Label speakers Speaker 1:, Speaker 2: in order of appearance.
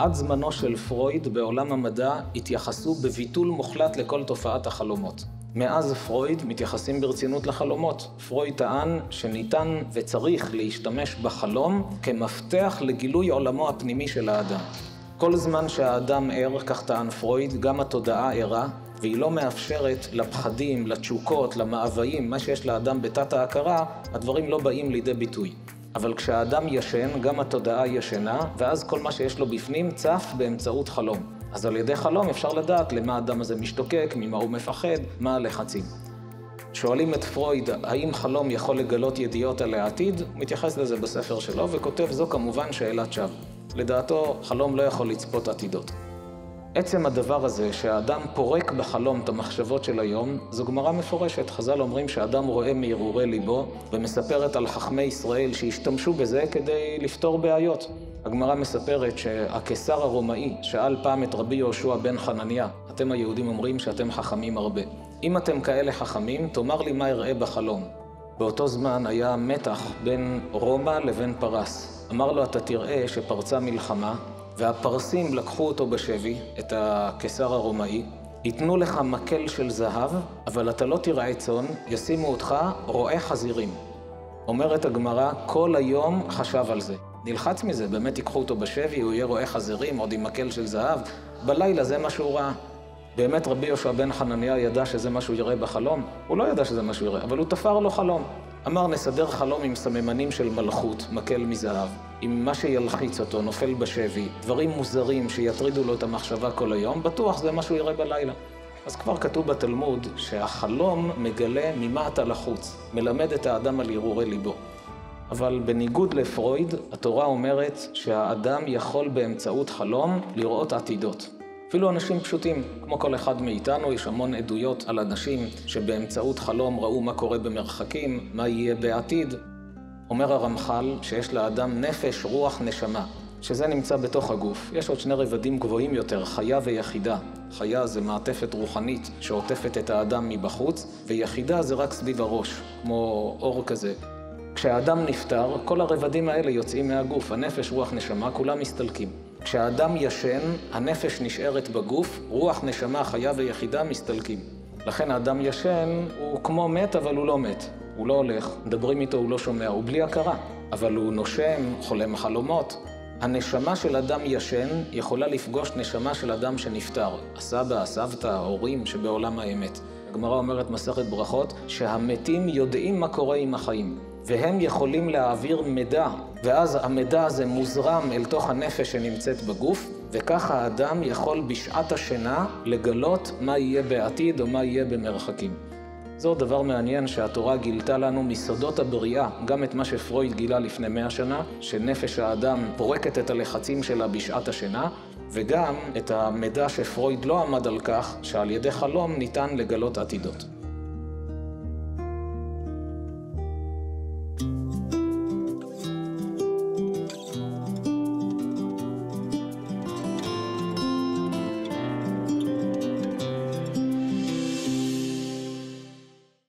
Speaker 1: עד זמנו של פרויד בעולם המדע התייחסו בביטול מוחלט לכל תופעת החלומות. מאז פרויד מתייחסים ברצינות לחלומות. פרויד טען שניתן וצריך להשתמש בחלום כמפתח לגילוי עולמו הפנימי של האדם. כל זמן שהאדם ער, כך טען פרויד, גם התודעה ערה, והיא לא מאפשרת לפחדים, לתשוקות, למאוויים, מה שיש לאדם בתת ההכרה, הדברים לא באים לידי ביטוי. אבל כשהאדם ישן, גם התודעה ישנה, ואז כל מה שיש לו בפנים צף באמצעות חלום. אז על ידי חלום אפשר לדעת למה האדם הזה משתוקק, ממה הוא מפחד, מה הלחצים. שואלים את פרויד, האם חלום יכול לגלות ידיעות על העתיד? הוא מתייחס לזה בספר שלו וכותב, זו כמובן שאלת שווא. לדעתו, חלום לא יכול לצפות עתידות. עצם הדבר הזה שהאדם פורק בחלום את המחשבות של היום, זו גמרא מפורשת. חז"ל אומרים שהאדם רואה מהרהורי ליבו, ומספרת על חכמי ישראל שהשתמשו בזה כדי לפתור בעיות. הגמרא מספרת שהקיסר הרומאי שאל פעם את רבי יהושע בן חנניה, אתם היהודים אומרים שאתם חכמים הרבה. אם אתם כאלה חכמים, תאמר לי מה אראה בחלום. באותו זמן היה מתח בין רומא לבין פרס. אמר לו, אתה תראה שפרצה מלחמה, והפרסים לקחו אותו בשבי, את הקיסר הרומאי, ייתנו לך מקל של זהב, אבל אתה לא תראה צאן, ישימו אותך רועה חזירים. אומרת הגמרא, כל היום חשב על זה. נלחץ מזה, באמת ייקחו אותו בשבי, הוא יהיה רועה חזירים, עוד עם מקל של זהב. בלילה זה מה שהוא ראה. באמת רבי יהושע בן חנניה ידע שזה מה שהוא יראה בחלום? הוא לא ידע שזה מה שהוא יראה, אבל הוא תפר לו חלום. אמר, נסדר חלום עם סממנים של מלכות, מקל מזהב, עם מה שילחיץ אותו, נופל בשבי, דברים מוזרים שיטרידו לו את המחשבה כל היום, בטוח זה מה שהוא יראה בלילה. אז כבר כתוב בתלמוד שהחלום מגלה ממה אתה לחוץ, מלמד את האדם על הרהורי ליבו. אבל בניגוד לפרויד, התורה אומרת שהאדם יכול באמצעות חלום לראות עתידות. אפילו אנשים פשוטים, כמו כל אחד מאיתנו, יש המון עדויות על אנשים שבאמצעות חלום ראו מה קורה במרחקים, מה יהיה בעתיד. אומר הרמח"ל שיש לאדם נפש, רוח, נשמה, שזה נמצא בתוך הגוף. יש עוד שני רבדים גבוהים יותר, חיה ויחידה. חיה זה מעטפת רוחנית שעוטפת את האדם מבחוץ, ויחידה זה רק סביב הראש, כמו אור כזה. כשהאדם נפטר, כל הרבדים האלה יוצאים מהגוף, הנפש, רוח, נשמה, כולם מסתלקים. כשהאדם ישן, הנפש נשארת בגוף, רוח, נשמה, חיה ויחידה מסתלקים. לכן האדם ישן הוא כמו מת, אבל הוא לא מת. הוא לא הולך, מדברים איתו, הוא לא שומע, הוא בלי הכרה. אבל הוא נושם, חולם חלומות. הנשמה של אדם ישן יכולה לפגוש נשמה של אדם שנפטר. הסבא, הסבתא, ההורים שבעולם האמת. הגמרא אומרת מסכת ברכות שהמתים יודעים מה קורה עם החיים. והם יכולים להעביר מידע, ואז המידע הזה מוזרם אל תוך הנפש שנמצאת בגוף, וככה האדם יכול בשעת השינה לגלות מה יהיה בעתיד או מה יהיה במרחקים. זהו דבר מעניין שהתורה גילתה לנו מסודות הבריאה, גם את מה שפרויד גילה לפני 100 שנה, שנפש האדם פורקת את הלחצים שלה בשעת השינה, וגם את המידע שפרויד לא עמד על כך, שעל ידי חלום ניתן לגלות עתידות.